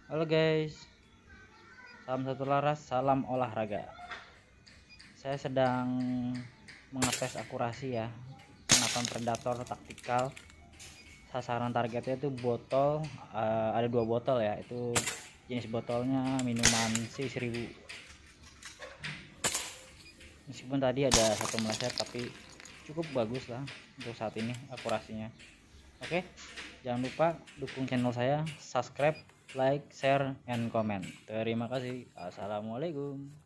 Halo guys, salam satu laras, salam olahraga. Saya sedang mengetes akurasi ya, senapan predator taktikal. Sasaran targetnya itu botol, ada 2 botol ya, itu jenis botolnya minuman C1000. Meskipun tadi ada satu meleset, tapi cukup bagus lah untuk saat ini akurasinya. Oke, jangan lupa dukung channel saya, subscribe, like, share, and comment. Terima kasih. Assalamualaikum.